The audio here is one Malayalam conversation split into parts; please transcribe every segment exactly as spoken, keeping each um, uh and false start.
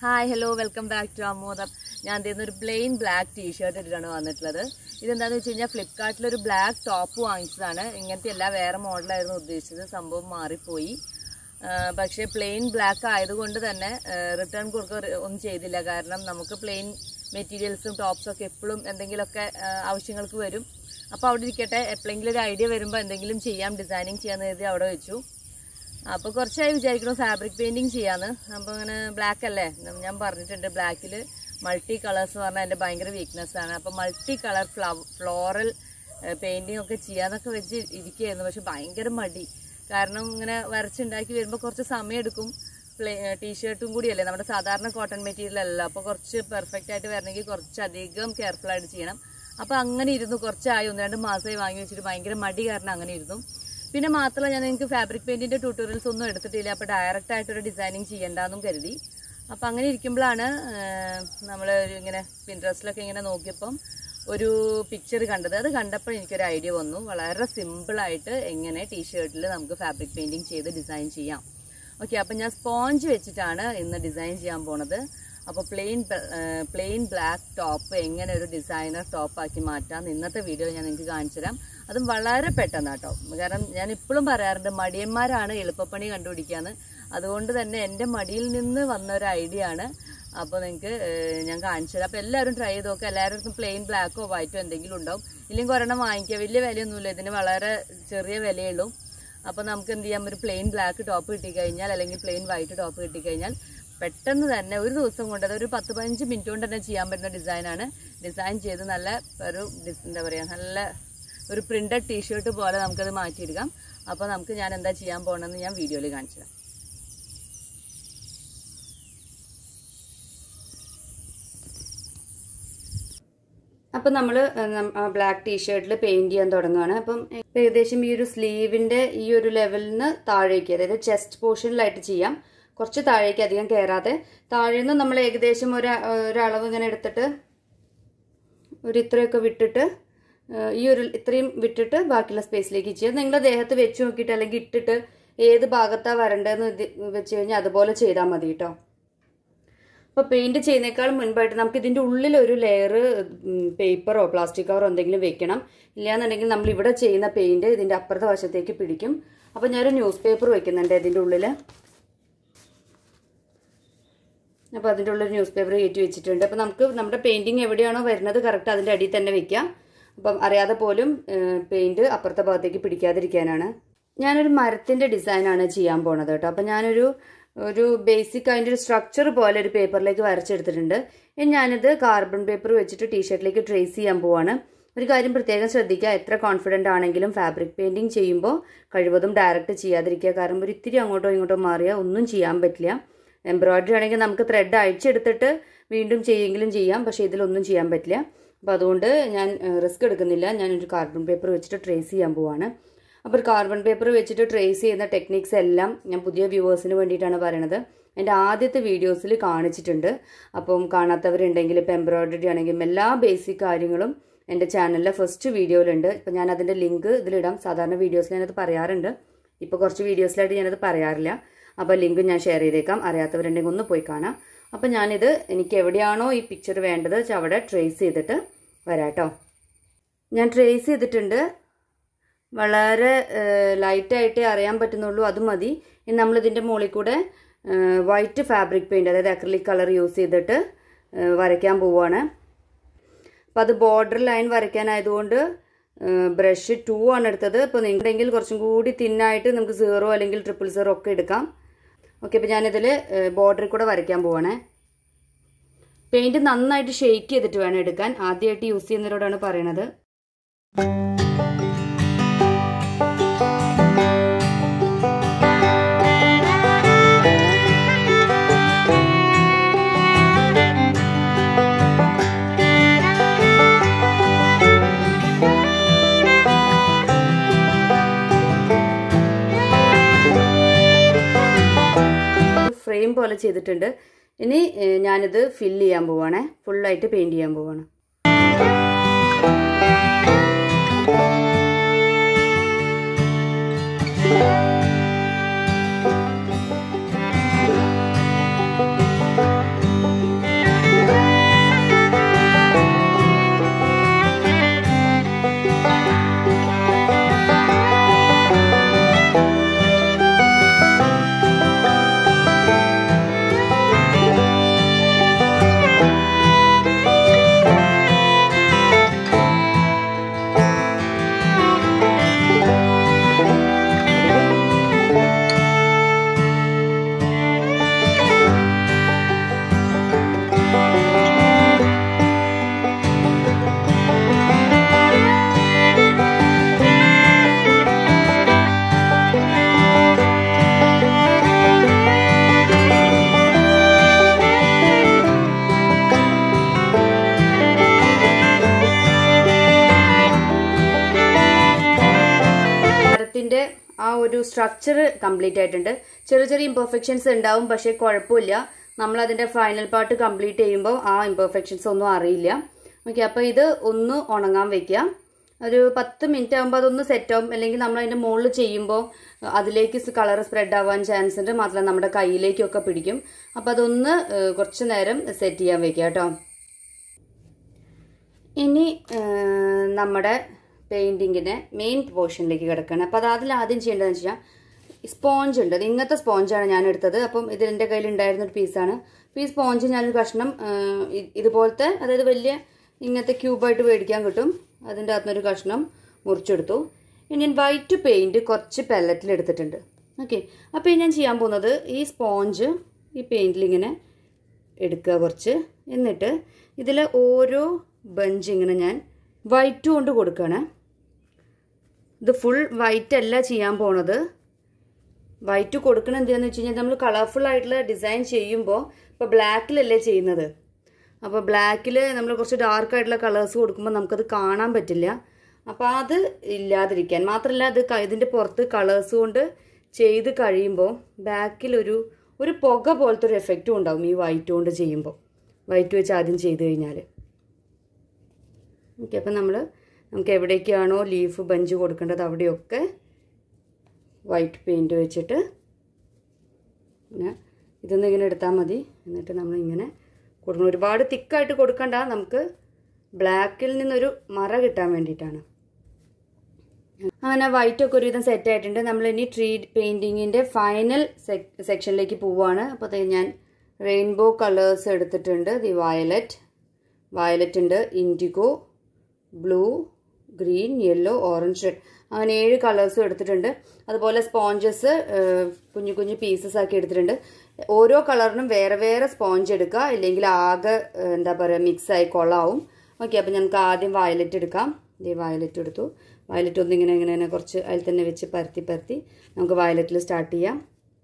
Hi, hello, welcome back to AMOD. I have a plain black t-shirt. This is a Flipkart black top. This is a model. This is a plain black. Return plain materials and tops. Idea അപ്പോൾ കുറച്ചായി വിചാരിക്കുന്നു ഫാബ്രിക് പെയിന്റിംഗ് ചെയ്യാന്ന്. അപ്പോൾ അങ്ങനെ ബ്ലാക്ക് അല്ലേ, ഞാൻ പറഞ്ഞിട്ടുണ്ട് ബ്ലാക്കിൽ മൾട്ടി കളേഴ്സ് പറഞ്ഞാൽ എൻ്റെ ഭയങ്കര വീക്ക്നെസ് ആണ്. അപ്പോൾ മൾട്ടി കളർ ഫ്ലോറൽ പെയിന്റിംഗ് ഒക്കെ ചെയ്യാന്നൊക്കെ വെച്ച് ഇരിക്കുകയായിരുന്നു. പക്ഷെ ഭയങ്കര മടി, കാരണം ഇങ്ങനെ വരച്ചുണ്ടാക്കി വരുമ്പോൾ കുറച്ച് സമയം എടുക്കും. പ്ലേ ടീഷർട്ടും കൂടിയല്ലേ, നമ്മുടെ സാധാരണ കോട്ടൺ മെറ്റീരിയൽ അല്ല. അപ്പോൾ കുറച്ച് പെർഫെക്റ്റ് ആയിട്ട് വരണമെങ്കിൽ കുറച്ചധികം കെയർഫുൾ ആയിട്ട് ചെയ്യണം. അപ്പോൾ അങ്ങനെ ഇരുന്നു, കുറച്ചായി ഒന്ന് രണ്ട് മാസമായി വാങ്ങി വെച്ചിട്ട് ഭയങ്കര മടി കാരണം അങ്ങനെ ഇരുന്നു. പിന്നെ മാത്രമല്ല, ഞാൻ നിങ്ങൾക്ക് ഫാബ്രിക് പെയിന്റിന്റെ ട്യൂട്ടോറിയൽസ് ഒന്നും എടുത്തിട്ടില്ല. അപ്പോൾ ഡയറക്റ്റ് ആയിട്ടൊരു ഡിസൈനിങ് ചെയ്യണ്ടെന്നും കരുതി. അപ്പോൾ അങ്ങനെ ഇരിക്കുമ്പോഴാണ് നമ്മൾ ഇങ്ങനെ പിൻട്രസ്റ്റിലൊക്കെ ഇങ്ങനെ നോക്കിയപ്പം ഒരു പിക്ചർ കണ്ടത്. അത് കണ്ടപ്പോൾ എനിക്കൊരു ഐഡിയ വന്നു, വളരെ സിമ്പിളായിട്ട് എങ്ങനെ ടീഷർട്ടിൽ നമുക്ക് ഫാബ്രിക് പെയിന്റിങ് ചെയ്ത് ഡിസൈൻ ചെയ്യാം. ഓക്കെ, അപ്പം ഞാൻ സ്പോഞ്ച് വെച്ചിട്ടാണ് ഇന്ന് ഡിസൈൻ ചെയ്യാൻ പോണത്. അപ്പോൾ പ്ലെയിൻ പ്ലെയിൻ ബ്ലാക്ക് ടോപ്പ് എങ്ങനെ ഒരു ഡിസൈനർ ടോപ്പാക്കി മാറ്റാം ഇന്നത്തെ വീഡിയോ ഞാൻ നിങ്ങൾക്ക് കാണിച്ചു തരാം. അതും വളരെ പെട്ടെന്ന് കേട്ടോ, കാരണം ഞാൻ ഇപ്പോഴും പറയാറുണ്ട് മടിയന്മാരാണ് എളുപ്പപ്പണി കണ്ടുപിടിക്കാന്ന്. അതുകൊണ്ട് തന്നെ എൻ്റെ മടിയിൽ നിന്ന് വന്ന ഒരു ഐഡിയ ആണ്. അപ്പോൾ നിങ്ങൾക്ക് ഞാൻ കാണിച്ചു തരാം. അപ്പോൾ എല്ലാവരും ട്രൈ ചെയ്ത് നോക്കുക. എല്ലാവരും പ്ലെയിൻ ബ്ലാക്കോ വൈറ്റോ എന്തെങ്കിലും ഉണ്ടാവും. ഇല്ലെങ്കിൽ ഒരെണ്ണം വാങ്ങിക്കുക, വലിയ വിലയൊന്നുമില്ല, ഇതിന് വളരെ ചെറിയ വിലയുള്ളൂ. അപ്പോൾ നമുക്ക് എന്ത് ചെയ്യാം, ഒരു പ്ലെയിൻ ബ്ലാക്ക് ടോപ്പ് കിട്ടിക്കഴിഞ്ഞാൽ അല്ലെങ്കിൽ പ്ലെയിൻ വൈറ്റ് ടോപ്പ് കിട്ടിക്കഴിഞ്ഞാൽ പെട്ടെന്ന് തന്നെ ഒരു ദിവസം കൊണ്ട്, അതൊരു പത്ത് പതിനഞ്ച് മിനിറ്റ് കൊണ്ട് തന്നെ ചെയ്യാൻ പറ്റുന്ന ഡിസൈനാണ്. ഡിസൈൻ ചെയ്ത് നല്ല ഒരു എന്താ പറയുക, നല്ല ഒരു പ്രിന്റഡ് ടീഷർട്ട് പോലെ നമുക്കത് മാറ്റിയെടുക്കാം. അപ്പോൾ നമുക്ക് ഞാൻ എന്താ ചെയ്യാൻ പോകണമെന്ന് ഞാൻ വീഡിയോയിൽ കാണിച്ചു തരാം. അപ്പം നമ്മൾ ബ്ലാക്ക് ടീഷർട്ടിൽ പെയിന്റ് ചെയ്യാൻ തുടങ്ങുകയാണ്. അപ്പം ഏകദേശം ഈ ഒരു സ്ലീവിന്റെ ഈ ഒരു ലെവലിൽ നിന്ന് താഴേക്ക്, അതായത് ചെസ്റ്റ് പോർഷനിലായിട്ട് ചെയ്യാം. കുറച്ച് താഴേക്ക്, അധികം കയറാതെ. താഴെ നിന്ന് നമ്മൾ ഏകദേശം ഒരു ഒരളവ് ഇങ്ങനെ എടുത്തിട്ട് ഒരു ഇത്രയൊക്കെ വിട്ടിട്ട് ഈ ഒരു ഇത്രയും വിട്ടിട്ട് ബാക്കിയുള്ള സ്പേസിലേക്ക് ചെയ്യാം. നിങ്ങളുടെ ദേഹത്ത് വെച്ച് നോക്കിയിട്ട് അല്ലെങ്കിൽ ഇട്ടിട്ട് ഏത് ഭാഗത്താണ് വരേണ്ടതെന്ന് വെച്ച് കഴിഞ്ഞാൽ അതുപോലെ ചെയ്താൽ മതി കേട്ടോ. അപ്പോൾ പെയിന്റ് ചെയ്യുന്നേക്കാൾ മുൻപായിട്ട് നമുക്ക് ഇതിൻ്റെ ഉള്ളിൽ ഒരു ലെയർ പേപ്പറോ പ്ലാസ്റ്റിക് കവറോ എന്തെങ്കിലും വെക്കണം. ഇല്ലാന്നുണ്ടെങ്കിൽ നമ്മൾ ഇവിടെ ചെയ്യുന്ന പെയിന്റ് ഇതിൻ്റെ അപ്പുറത്തെ വശത്തേക്ക് പിടിക്കും. അപ്പോൾ ഞാനൊരു ന്യൂസ് പേപ്പർ വെക്കുന്നുണ്ട് ഇതിൻ്റെ ഉള്ളിൽ. അപ്പോൾ അതിൻ്റെ ഉള്ളിൽ ന്യൂസ് പേപ്പർ കയറ്റി വെച്ചിട്ടുണ്ട്. അപ്പോൾ നമുക്ക് നമ്മുടെ പെയിന്റിങ് എവിടെയാണോ വരുന്നത് കറക്റ്റ് അതിൻ്റെ അടിയിൽ തന്നെ വെക്കാം. അപ്പം അറിയാതെ പോലും പെയിന്റ് അപ്പുറത്തെ ഭാഗത്തേക്ക് പിടിക്കാതിരിക്കാനാണ്. ഞാനൊരു മരത്തിൻ്റെ ഡിസൈനാണ് ചെയ്യാൻ പോണത് കേട്ടോ. അപ്പം ഞാനൊരു ഒരു ബേസിക് അതിൻ്റെ ഒരു സ്ട്രക്ചർ പോലെ ഒരു പേപ്പറിലേക്ക് വരച്ചെടുത്തിട്ടുണ്ട്. ഞാനിത് കാർബൺ പേപ്പർ വെച്ചിട്ട് ടീഷർട്ടിലേക്ക് ട്രേസ് ചെയ്യാൻ പോവാണ്. ഒരു കാര്യം പ്രത്യേകം ശ്രദ്ധിക്കുക, എത്ര കോൺഫിഡൻ്റ് ആണെങ്കിലും ഫാബ്രിക് പെയിന്റിങ് ചെയ്യുമ്പോൾ കഴിവതും ഡയറക്റ്റ് ചെയ്യാതിരിക്കുക. കാരണം ഒരു ഇത്തിരി അങ്ങോട്ടോ ഇങ്ങോട്ടോ മാറിയാൽ ഒന്നും ചെയ്യാൻ പറ്റില്ല. എംബ്രോയിഡറി ആണെങ്കിൽ നമുക്ക് ത്രെഡ് അഴിച്ചെടുത്തിട്ട് വീണ്ടും ചെയ്യെങ്കിലും ചെയ്യാം, പക്ഷേ ഇതിലൊന്നും ചെയ്യാൻ പറ്റില്ല. അപ്പോൾ അതുകൊണ്ട് ഞാൻ റിസ്ക് എടുക്കുന്നില്ല. ഞാനൊരു കാർബൺ പേപ്പർ വെച്ചിട്ട് ട്രേസ് ചെയ്യാൻ പോവാണ്. അപ്പോൾ ഒരു കാർബൺ പേപ്പർ വെച്ചിട്ട് ട്രേസ് ചെയ്യുന്ന ടെക്നിക്സ് എല്ലാം ഞാൻ പുതിയ വ്യൂവേഴ്സിന് വേണ്ടിയിട്ടാണ് പറയണത്. എൻ്റെ ആദ്യത്തെ വീഡിയോസിൽ കാണിച്ചിട്ടുണ്ട്. അപ്പം കാണാത്തവരുണ്ടെങ്കിൽ ഇപ്പോൾ എംബ്രോയിഡറി ആണെങ്കിലും എല്ലാ ബേസിക് കാര്യങ്ങളും എൻ്റെ ചാനലിലെ ഫസ്റ്റ് വീഡിയോയിലുണ്ട്. ഇപ്പം ഞാൻ അതിൻ്റെ ലിങ്ക് ഇതിലിടാം. സാധാരണ വീഡിയോസിൽ ഞാനത് പറയാറുണ്ട്, ഇപ്പോൾ കുറച്ച് വീഡിയോസിലായിട്ട് ഞാനത് പറയാറില്ല. അപ്പോൾ ലിങ്ക് ഞാൻ ഷെയർ ചെയ്തേക്കാം, അറിയാത്തവരുണ്ടെങ്കിൽ ഒന്ന് പോയി കാണാം. അപ്പം ഞാനിത് എനിക്ക് എവിടെയാണോ ഈ പിക്ചർ വേണ്ടത് അവിടെ ട്രേസ് ചെയ്തിട്ട് വരാം കേട്ടോ. ഞാൻ ട്രേസ് ചെയ്തിട്ടുണ്ട്. വളരെ ലൈറ്റായിട്ടേ അറിയാൻ പറ്റുന്നുള്ളൂ, അത് മതി. ഇനി നമ്മളിതിൻ്റെ മുകളിൽ കൂടെ വൈറ്റ് ഫാബ്രിക് പെയിൻറ്റ്, അതായത് അക്രിലിക് കളർ യൂസ് ചെയ്തിട്ട് വരയ്ക്കാൻ പോവുകയാണ്. അപ്പം അത് ബോർഡർ ലൈൻ വരയ്ക്കാനായതുകൊണ്ട് ബ്രഷ് ടു ആണ് എടുത്തത്. ഇപ്പോൾ നിങ്ങളുടെങ്കിൽ കുറച്ചും കൂടി തിന്നായിട്ട് നമുക്ക് സീറോ അല്ലെങ്കിൽ ട്രിപ്പിൾ സീറോ ഒക്കെ എടുക്കാം. ഓക്കെ, അപ്പോൾ ഞാനിതിൽ ബോർഡറിൽ കൂടെ വരയ്ക്കാൻ പോവാണേ. പെയിൻറ്റ് നന്നായിട്ട് ഷെയ്ക്ക് ചെയ്തിട്ട് വേണം എടുക്കാൻ. ആദ്യമായിട്ട് യൂസ് ചെയ്യുന്നവരോടാണ് പറയണത്. ഫ്രെയിം പോലെ ചെയ്തിട്ടുണ്ട്. ഇനി ഞാനിത് ഫില്ല് ചെയ്യാൻ പോവാണേ, ഫുള്ളായിട്ട് പെയിന്റ് ചെയ്യാൻ പോവാണ്. ഒരു സ്ട്രക്ചർ കംപ്ലീറ്റ് ആയിട്ടുണ്ട്. ചെറിയ ചെറിയ ഇംപെർഫെക്ഷൻസ് ഉണ്ടാവും, പക്ഷേ കുഴപ്പമില്ല. നമ്മൾ അതിന്റെ ഫൈനൽ പാർട്ട് കംപ്ലീറ്റ് ചെയ്യുമ്പോൾ ആ ഇംപെർഫെക്ഷൻസ് ഒന്നും അറിയില്ല. ഓക്കെ, അപ്പോൾ ഇത് ഒന്ന് ഉണങ്ങാൻ വെക്കുക. ഒരു പത്ത് മിനിറ്റ് ആകുമ്പോൾ അതൊന്ന് സെറ്റ് ആവും. അല്ലെങ്കിൽ നമ്മൾ അതിന്റെ മുകളിൽ ചെയ്യുമ്പോൾ അതിലേക്ക് കളർ സ്പ്രെഡ് ആവാൻ ചാൻസ് ഉണ്ട്. മാത്രമല്ല നമ്മുടെ കയ്യിലേക്കൊക്കെ പിടിക്കും. അപ്പം അതൊന്ന് കുറച്ച് നേരം സെറ്റ് ചെയ്യാൻ വെക്കുക കേട്ടോ. ഇനി നമ്മുടെ പെയിന്റിങ്ങിന്റെ മെയിൻ പോർഷനിലേക്ക് കിടക്കണം. അപ്പം അത് അതിൽ ആദ്യം ചെയ്യേണ്ടതെന്ന് വെച്ചാൽ സ്പോഞ്ച് ഉണ്ട്. ഇങ്ങനത്തെ സ്പോഞ്ചാണ് ഞാൻ എടുത്തത്. അപ്പം ഇത് എൻ്റെ കയ്യിൽ ഉണ്ടായിരുന്ന ഒരു പീസാണ്. അപ്പോൾ ഈ സ്പോഞ്ച് ഞാനൊരു കഷ്ണം ഇതുപോലത്തെ, അതായത് വലിയ ഇങ്ങനത്തെ ക്യൂബായിട്ട് മേടിക്കാൻ കിട്ടും, അതിൻ്റെ അകത്തുനിന്നൊരു കഷ്ണം മുറിച്ചെടുത്തു. ഇനി ഞാൻ വൈറ്റ് പെയിന്റ് കുറച്ച് പെല്ലറ്റിൽ എടുത്തിട്ടുണ്ട്. ഓക്കെ, അപ്പോൾ ഞാൻ ചെയ്യാൻ പോകുന്നത് ഈ സ്പോഞ്ച് ഈ പെയിന്റിൽ ഇങ്ങനെ എടുക്കുക കുറച്ച്. എന്നിട്ട് ഇതിൽ ഓരോ ബഞ്ച് ഇങ്ങനെ ഞാൻ വൈറ്റ് കൊണ്ട് കൊടുക്കുകയാണ്. ഇത് ഫുൾ വൈറ്റ് അല്ല ചെയ്യാൻ പോണത്. വൈറ്റ് കൊടുക്കണം എന്താണെന്ന് വെച്ച് കഴിഞ്ഞാൽ നമ്മൾ കളർഫുൾ ആയിട്ടുള്ള ഡിസൈൻ ചെയ്യുമ്പോൾ ഇപ്പോൾ ബ്ലാക്കിലല്ലേ ചെയ്യുന്നത്. അപ്പോൾ ബ്ലാക്കിൽ നമ്മൾ കുറച്ച് ഡാർക്ക് ആയിട്ടുള്ള കളേഴ്സ് കൊടുക്കുമ്പോൾ നമുക്കത് കാണാൻ പറ്റില്ല. അപ്പോൾ അത് ഇല്ലാതിരിക്കാൻ മാത്രമല്ല, അത് ഇതിൻ്റെ പുറത്ത് കളേഴ്സ് കൊണ്ട് ചെയ്ത് കഴിയുമ്പോൾ ബാക്കിലൊരു ഒരു പുക പോലത്തെ ഒരു എഫക്റ്റും ഉണ്ടാവും ഈ വൈറ്റ് കൊണ്ട് ചെയ്യുമ്പോൾ. വൈറ്റ് വെച്ച് ആദ്യം ചെയ്ത് കഴിഞ്ഞാൽ ഓക്കെ. അപ്പം നമ്മൾ നമുക്ക് എവിടേക്കാണോ ലീഫ് ബഞ്ച് കൊടുക്കേണ്ടത് അവിടെയൊക്കെ വൈറ്റ് പെയിൻറ്റ് വെച്ചിട്ട് പിന്നെ ഇതൊന്നും ഇങ്ങനെ എടുത്താൽ മതി. എന്നിട്ട് നമ്മളിങ്ങനെ കൊടുക്കണം. ഒരുപാട് തിക്കായിട്ട് കൊടുക്കണ്ട, നമുക്ക് ബ്ലാക്കിൽ നിന്നൊരു മറ കിട്ടാൻ വേണ്ടിയിട്ടാണ്. അങ്ങനെ വൈറ്റൊക്കെ ഒരുവിധം സെറ്റ് ആയിട്ടുണ്ട്. നമ്മൾ ഇനി ട്രീ പെയിൻറ്റിങ്ങിൻ്റെ ഫൈനൽ സെക്ഷനിലേക്ക് പോവുകയാണ്. അപ്പോൾ ഞാൻ റെയിൻബോ കളേഴ്സ് എടുത്തിട്ടുണ്ട്. ദി വയലറ്റ് വയലറ്റ് ഉണ്ട്, indigo, blue, green, yellow, orange, red, അങ്ങനെ ഏഴ് കളേഴ്സും എടുത്തിട്ടുണ്ട്. അതുപോലെ സ്പോഞ്ചസ് കുഞ്ഞു കുഞ്ഞു പീസസ് ആക്കി എടുത്തിട്ടുണ്ട്. ഓരോ കളറിനും വേറെ വേറെ സ്പോഞ്ച് എടുക്കുക, ഇല്ലെങ്കിൽ ആകെ എന്താ പറയുക മിക്സായി കൊള്ളാവും. ഓക്കെ, അപ്പം നമുക്ക് ആദ്യം വയലറ്റ് എടുക്കാം. ഇതേ വയലറ്റ് എടുത്തു. വയലറ്റ് ഒന്ന് ഇങ്ങനെ ഇങ്ങനെ കുറച്ച് അതിൽ തന്നെ വെച്ച് പരത്തി പരത്തി നമുക്ക് വയലറ്റിൽ സ്റ്റാർട്ട് ചെയ്യാം.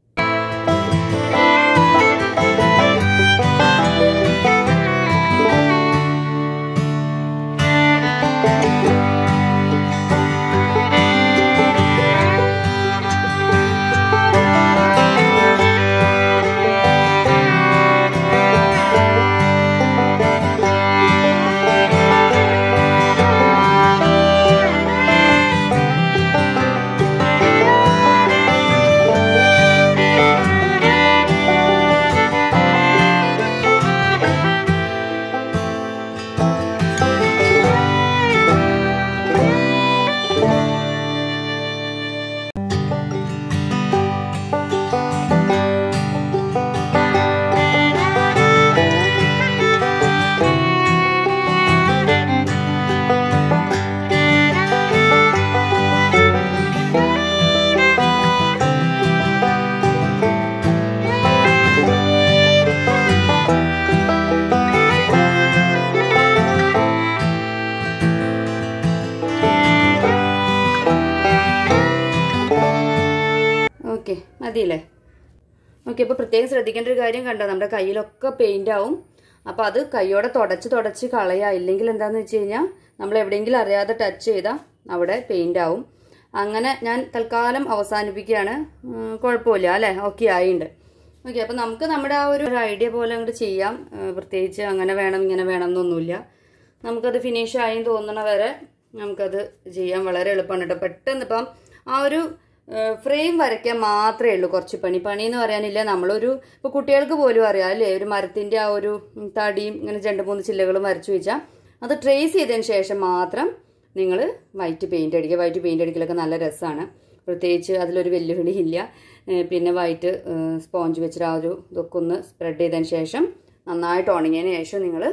ഓക്കെ, മതിയില്ലേ? ഓക്കെ, അപ്പോൾ പ്രത്യേകം ശ്രദ്ധിക്കേണ്ട ഒരു കാര്യം കണ്ടോ, നമ്മുടെ കയ്യിലൊക്കെ പെയിൻ്റ് ആവും. അപ്പോൾ അത് കൈയോടെ തുടച്ച് തുടച്ച് കളയുക. ഇല്ലെങ്കിൽ എന്താണെന്ന് വെച്ച് കഴിഞ്ഞാൽ നമ്മൾ എവിടെയെങ്കിലും അറിയാതെ ടച്ച് ചെയ്താൽ അവിടെ പെയിൻ്റ് ആവും. അങ്ങനെ ഞാൻ തൽക്കാലം അവസാനിപ്പിക്കുകയാണ്. കുഴപ്പമില്ല അല്ലേ? ഓക്കെ ആയിട്ടുണ്ട്. ഓക്കെ, അപ്പോൾ നമുക്ക് നമ്മുടെ ആ ഒരു ഐഡിയ പോലെ അങ്ങോട്ട് ചെയ്യാം. പ്രത്യേകിച്ച് അങ്ങനെ വേണം ഇങ്ങനെ വേണം എന്നൊന്നുമില്ല. നമുക്കത് ഫിനിഷ് ആയി തോന്നണ വരെ നമുക്കത് ചെയ്യാൻ വളരെ എളുപ്പമാണ് കേട്ടോ. പെട്ടെന്ന് ഇപ്പം ആ ഒരു ഫ്രെയിം വരയ്ക്കാൻ മാത്രമേ ഉള്ളൂ കുറച്ച് പണി. പണി എന്ന് പറയാനില്ല. നമ്മളൊരു ഇപ്പോൾ കുട്ടികൾക്ക് പോലും അറിയാം അല്ലേ, ഒരു മരത്തിൻ്റെ ആ ഒരു തടിയും ഇങ്ങനെ രണ്ട് മൂന്ന് ചില്ലകളും വരച്ചു വെച്ചാൽ അത് ട്രേസ് ചെയ്തതിന് ശേഷം മാത്രം നിങ്ങൾ വൈറ്റ് പെയിൻ്റ് അടിക്കുക. വൈറ്റ് പെയിൻ്റ് അടിക്കലൊക്കെ നല്ല രസമാണ്. പ്രത്യേകിച്ച് അതിലൊരു വെല്ലുവിളി ഇല്ല. പിന്നെ വൈറ്റ് സ്പോഞ്ച് വെച്ചിട്ട് ആ ഒരു ഇതൊക്കെ ഒന്ന് സ്പ്രെഡ് ചെയ്തതിന് ശേഷം നന്നായിട്ട് ഉണങ്ങിയതിന് ശേഷം നിങ്ങൾ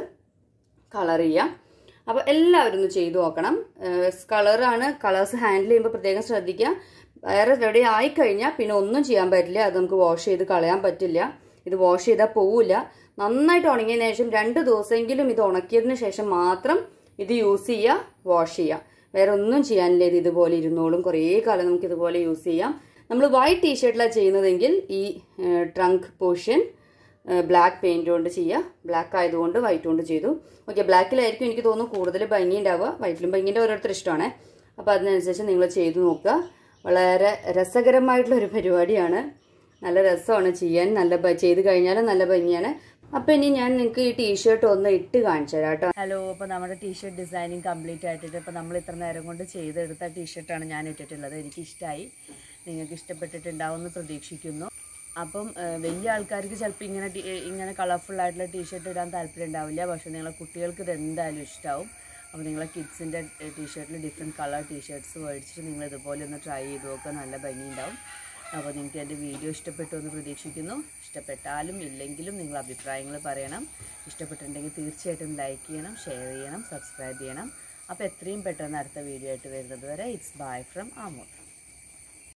കളർ ചെയ്യുക. അപ്പോൾ എല്ലാവരും ഒന്ന് ചെയ്തു നോക്കണം. കളറാണ്, കളേഴ്സ് ഹാൻഡിൽ ചെയ്യുമ്പോൾ പ്രത്യേകം ശ്രദ്ധിക്കുക. വേറെ റെഡി ആയിക്കഴിഞ്ഞാൽ പിന്നെ ഒന്നും ചെയ്യാൻ പറ്റില്ല. അത് നമുക്ക് വാഷ് ചെയ്ത് കളയാൻ പറ്റില്ല. ഇത് വാഷ് ചെയ്താൽ പോവില്ല. നന്നായിട്ട് ഉണങ്ങിയതിന് ശേഷം രണ്ട് ദിവസമെങ്കിലും ഇത് ഉണക്കിയതിന് ശേഷം മാത്രം ഇത് യൂസ് ചെയ്യുക, വാഷ് ചെയ്യുക. വേറെ ഒന്നും ചെയ്യാനില്ല. ഇത് ഇതുപോലെ ഇരുന്നോളും. കുറേ കാലം നമുക്ക് ഇതുപോലെ യൂസ് ചെയ്യാം. നമ്മൾ വൈറ്റ് ടീഷർട്ടിലാണ് ചെയ്യുന്നതെങ്കിൽ ഈ ട്രങ്ക് പോർഷൻ ബ്ലാക്ക് പെയിന്റ് കൊണ്ട് ചെയ്യുക. ബ്ലാക്ക് ആയതുകൊണ്ട് വൈറ്റ് കൊണ്ട് ചെയ്തു. ഓക്കെ, ബ്ലാക്കിലായിരിക്കും എനിക്ക് തോന്നുന്നു കൂടുതൽ ഭംഗി ഉണ്ടാവുക. വൈറ്റിലും ഭംഗിൻ്റെ ഓരോരുത്തർ ഇഷ്ടമാണ്. അപ്പോൾ അതിനനുസരിച്ച് നിങ്ങൾ ചെയ്തു നോക്കുക. വളരെ രസകരമായിട്ടുള്ള ഒരു പരിപാടിയാണ്. നല്ല രസമാണ് ചെയ്യാൻ, നല്ല ചെയ്ത് കഴിഞ്ഞാലും നല്ല ഭംഗിയാണ്. അപ്പോൾ ഇനി ഞാൻ നിങ്ങൾക്ക് ഈ ടീഷർട്ട് ഒന്ന് ഇട്ട് കാണിച്ചു തരാം കേട്ടോ. ഹലോ, അപ്പോൾ നമ്മുടെ ടീഷർട്ട് ഡിസൈനിങ് കംപ്ലീറ്റ് ആയിട്ടിട്ട് ഇപ്പോൾ നമ്മൾ ഇത്ര നേരം കൊണ്ട് ചെയ്തെടുത്ത ടീഷർട്ടാണ് ഞാൻ ഇട്ടിട്ടുള്ളത്. എനിക്കിഷ്ടമായി, നിങ്ങൾക്ക് ഇഷ്ടപ്പെട്ടിട്ടുണ്ടാവും എന്ന് പ്രതീക്ഷിക്കുന്നു. അപ്പം വലിയ ആൾക്കാർക്ക് ചിലപ്പോൾ ഇങ്ങനെ ഇങ്ങനെ കളർഫുള്ളായിട്ടുള്ള ടീഷർട്ട് ഇടാൻ താല്പര്യം ഉണ്ടാവില്ല, പക്ഷേ നിങ്ങളെ കുട്ടികൾക്ക് ഇത് എന്തായാലും ഇഷ്ടമാവും. അപ്പോൾ നിങ്ങളെ കിഡ്സിൻ്റെ ടീഷർട്ടിൽ ഡിഫറെൻറ്റ് കളർ ടീഷർട്ട്സ് മേടിച്ചിട്ട് നിങ്ങൾ ഇതുപോലെ ഒന്ന് ട്രൈ ചെയ്ത് നോക്കുക, നല്ല ഭംഗിയുണ്ടാവും. അപ്പോൾ നിങ്ങൾക്ക് എൻ്റെ വീഡിയോ ഇഷ്ടപ്പെട്ടു എന്ന് പ്രതീക്ഷിക്കുന്നു. ഇഷ്ടപ്പെട്ടാലും ഇല്ലെങ്കിലും നിങ്ങൾ അഭിപ്രായങ്ങൾ പറയണം. ഇഷ്ടപ്പെട്ടിട്ടുണ്ടെങ്കിൽ തീർച്ചയായിട്ടും ലൈക്ക് ചെയ്യണം, ഷെയർ ചെയ്യണം, സബ്സ്ക്രൈബ് ചെയ്യണം. അപ്പോൾ എത്രയും പെട്ടെന്ന് അടുത്ത വീഡിയോ ആയിട്ട് വരുന്നത് വരെ ഇറ്റ്സ് ബൈ ഫ്രം ആമോദ്.